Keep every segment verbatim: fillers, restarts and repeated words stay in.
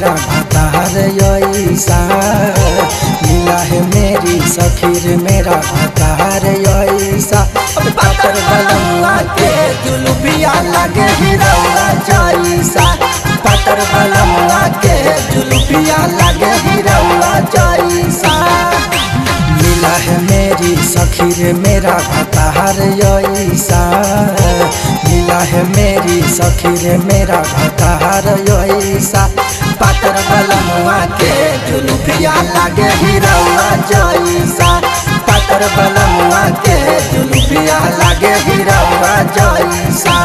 मेरा भतार ऐसा, मिला है मेरी सखी रे मेरा भतार ऐसा। पातर बलमुआ के जुलुबिया लगे हिरौआ जैसा, पातर बलमुआ के जुलुबिया लगे हिरौआ जैसा। मिला है मेरी सखी रे मेरा भतार ऐसा, मिला है मेरी सखी रे मेरा भतार ऐसा। पातर बलमुआ के जुलुबिया लगे हिरौआ जैसा, पातर बलमुआ के जुलुबिया लगे हिरौआ जैसा।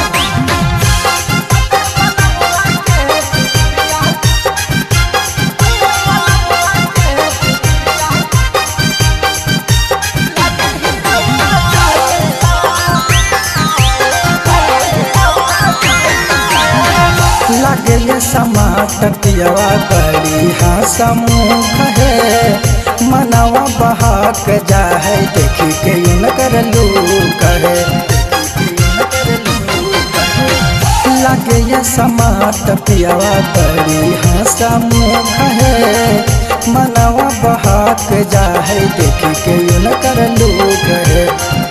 लगे ये समाट पियवा बड़ी हंसमुख है, मनवा बहाक जाए देखी के उनकर लूक है। लगे ये समाट पियवा बड़ी हंसमुख है, मनवा बहाक जाए देखी के उनकर लूक है।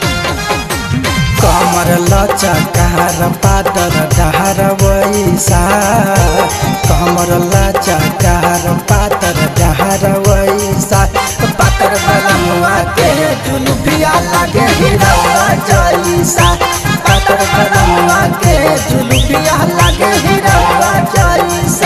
कमर लचकार पातर डहर वैसा, कमर लचकार पातर डहर वैसा। पातर बलमुआ के जुलुबिया लगे हिरौआ जैसा, पातर बलमुआ के जुलुबिया लगे हिरौआ जैसा।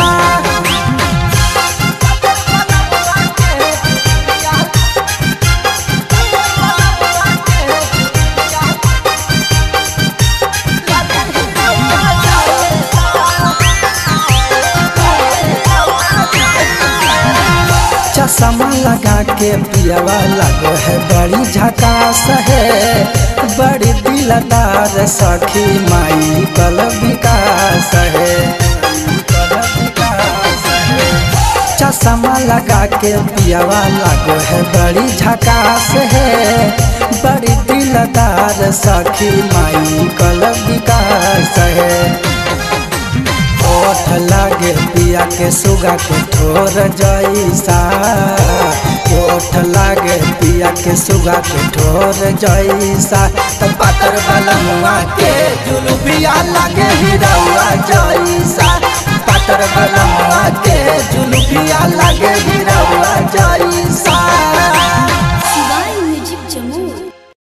चश्मा लगा के पियवा लगो है बड़ी झकास है, बड़ी दिलदार सखी माई कल विकास है। चश्मा लगा के पियवा लगो है बड़ी झकास है, बड़ी दिलदार सखी माई कल विकास है। ओठ लागे पिया के सुगा के ठोर जैसा, ओठ लागे पिया के सुगा के ठोर जैसा। पातर बलमुआ के जुलुबिया लगे हिरौआ जैसा, पातर बलमुआ के जुलुबिया लगे हिरौआ जैसा।